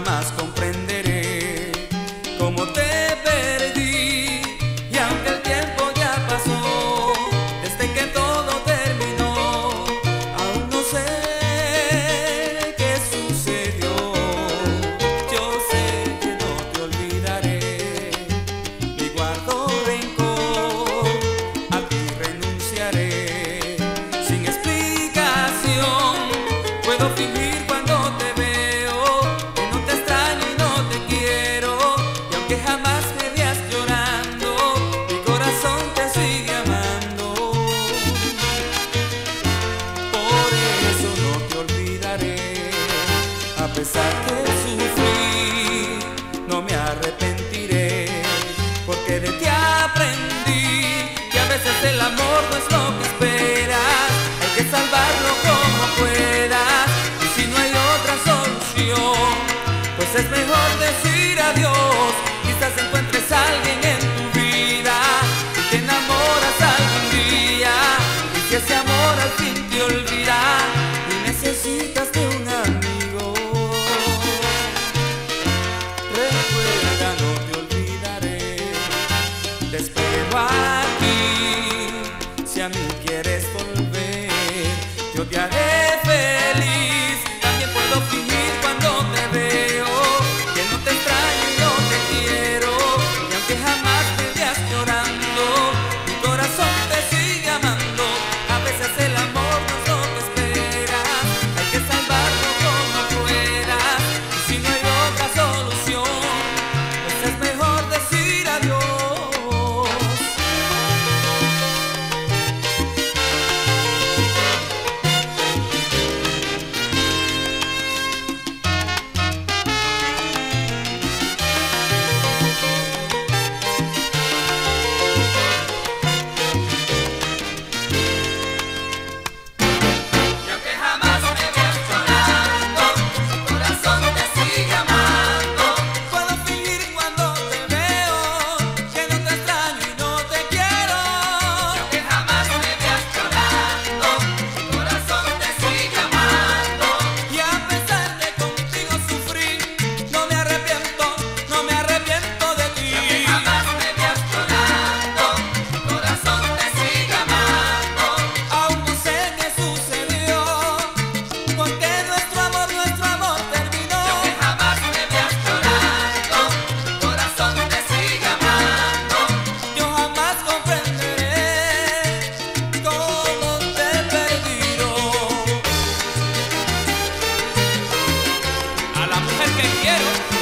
jamás comprenderé cómo te perdí. Y aunque el tiempo ya pasó, desde que todo terminó, aún no sé qué sucedió. Yo sé que no te olvidaré, ni guardo rencor, a ti renunciaré. Sin explicación puedo fingir cuando te veo que no te extraño y no te quiero. Y aunque jamás me veas llorando, mi corazón te sigue amando. Por eso no te olvidaré, a pesar que sufrí, no me arrepentiré, porque de ti aprendí que a veces el amor no es lo que esperas, hay que salvarlo como puedas. Y si no hay otra solución, pues es mejor decir adiós. Quizás encuentres a alguien en tu vida y te enamoras algún día. Y si ese amor al fin te olvida y necesitas de un amigo, recuerda, no te olvidaré. Te espero aquí, si a mí quieres volver, yo te haré feliz. También puedo fingir cuando te veo que no te extraño y no te quiero. Y aunque jamás me veas llorando, mi corazón te sigue amando. A veces el amor no es lo que esperas, hay que salvarlo como puedas. Y si no hay otra solución, pues es mejor decir adiós. A la mujer que quiero